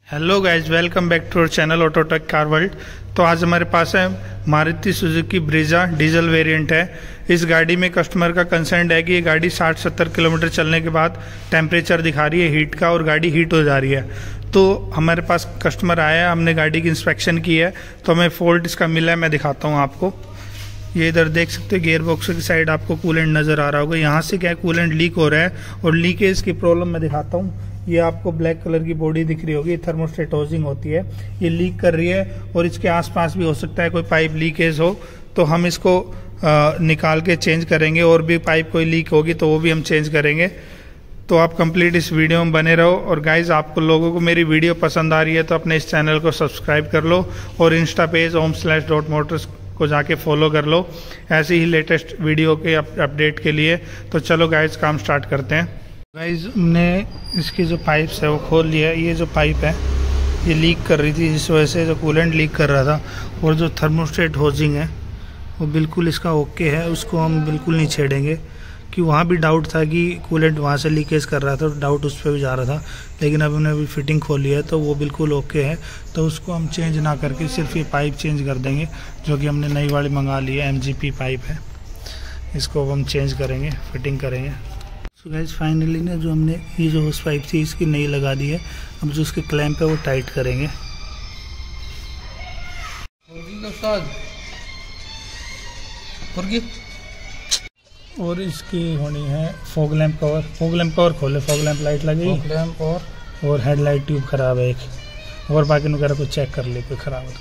Hello guys, welcome back to our channel Autotech car world. तो आज हमारे पास है Maruti Suzuki Brezza diesel variant है। इस गाड़ी में कस्टमर का कंसर्न है कि ये गाड़ी 60-70 किलोमीटर चलने के बाद टेम्परेचर दिखा रही है हीट का और गाड़ी हीट हो जा रही है। तो हमारे पास कस्टमर आया है, हमने गाड़ी की इंस्पेक्शन की है तो हमें फॉल्ट इसका मिला है। मैं दिखाता हूँ आपको। ये इधर देख सकते हो गियर बॉक्स की साइड आपको कूलेंट नज़र आ रहा होगा। यहाँ से क्या है, कूलेंट लीक हो रहा है और लीकेज की प्रॉब्लम मैं दिखाता हूँ। ये आपको ब्लैक कलर की बॉडी दिख रही होगी, थर्मोस्टेट हाउसिंग होती है, ये लीक कर रही है और इसके आसपास भी हो सकता है कोई पाइप लीकेज हो, तो हम इसको निकाल के चेंज करेंगे। और भी पाइप कोई लीक होगी तो वो भी हम चेंज करेंगे। तो आप कंप्लीट इस वीडियो में बने रहो। और गाइज, आपको लोगों को मेरी वीडियो पसंद आ रही है तो अपने इस चैनल को सब्सक्राइब कर लो और इंस्टा पेज om/.motors को जाके फॉलो कर लो ऐसे ही लेटेस्ट वीडियो के अपडेट के लिए। तो चलो गाइज, काम स्टार्ट करते हैं। गाइज, हमने इसकी जो पाइप्स है वो खोल लिया है। ये जो पाइप है ये लीक कर रही थी, जिस वजह से जो कूलेंट लीक कर रहा था। और जो थर्मोस्टेट हाउसिंग है वो बिल्कुल इसका ओके है, उसको हम बिल्कुल नहीं छेड़ेंगे। कि वहाँ भी डाउट था कि कूलेंट वहाँ से लीकेज कर रहा था, तो डाउट उस पर भी जा रहा था। लेकिन अब हमने अभी फिटिंग खोली है तो वो बिल्कुल ओके है, तो उसको हम चेंज ना करके सिर्फ ये पाइप चेंज कर देंगे, जो कि हमने नई वाली मंगा ली है। MGP पाइप है, इसको अब हम चेंज करेंगे, फिटिंग करेंगे। सो गाइस, फाइनली ना जो हमने ये जो होस पाइप थी इसकी नई लगा दी है। अब जो उसके क्लैंप है वो टाइट करेंगे। और इसकी होनी है fog lamp cover. Fog lamp cover खोले, फॉग लैंप लाइट लगी, फॉग लैंप और हेडलाइट ट्यूब खराब है एक। और बाकी वगैरह को चेक कर ले, कोई खराब है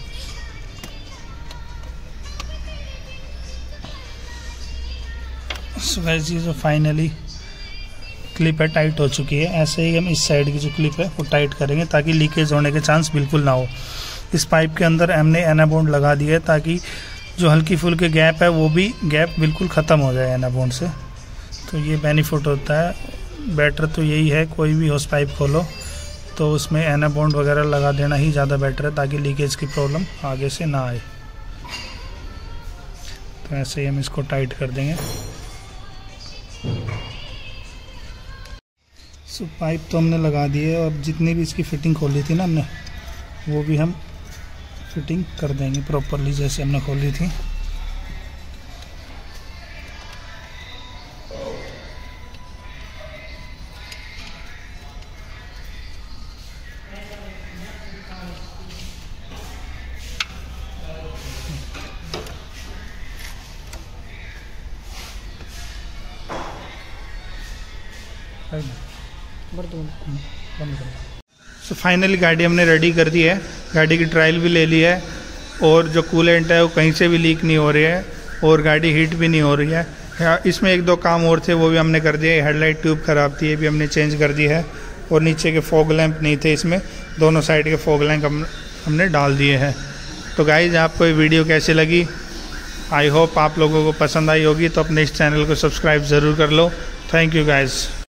तो। सो गाइस, ये जो फाइनली क्लिप है टाइट हो चुकी है। ऐसे ही हम इस साइड की जो क्लिप है वो टाइट करेंगे ताकि लीकेज होने के चांस बिल्कुल ना हो। इस पाइप के अंदर हमने एनाबॉन्ड लगा दिया है ताकि जो हल्की फुल्की गैप है वो भी गैप बिल्कुल ख़त्म हो जाए एनाबॉन्ड से। तो ये बेनिफिट होता है। बेटर तो यही है, कोई भी होस पाइप खोलो तो उसमें एनाबॉन्ड वगैरह लगा देना ही ज़्यादा बेटर है ताकि लीकेज की प्रॉब्लम आगे से ना आए। तो ऐसे ही हम इसको टाइट कर देंगे। सो पाइप तो हमने लगा दी है और जितनी भी इसकी फिटिंग खोली थी ना हमने, वो भी हम फिटिंग कर देंगे प्रॉपरली जैसे हमने खोली थी। सो फाइनली गाड़ी हमने रेडी कर दी है। गाड़ी की ट्रायल भी ले ली है और जो कूलेंट है वो कहीं से भी लीक नहीं हो रही है और गाड़ी हीट भी नहीं हो रही है। इसमें 1-2 काम और थे, वो भी हमने कर दिए। हेडलाइट ट्यूब ख़राब थी, ये भी हमने चेंज कर दी है। और नीचे के फॉग लैंप नहीं थे, इसमें दोनों साइड के फॉग लैंप हमने डाल दिए हैं। तो गाइज, आपको ये वीडियो कैसी लगी? आई होप आप लोगों को पसंद आई होगी। तो अपने इस चैनल को सब्सक्राइब ज़रूर कर लो। Thank you guys.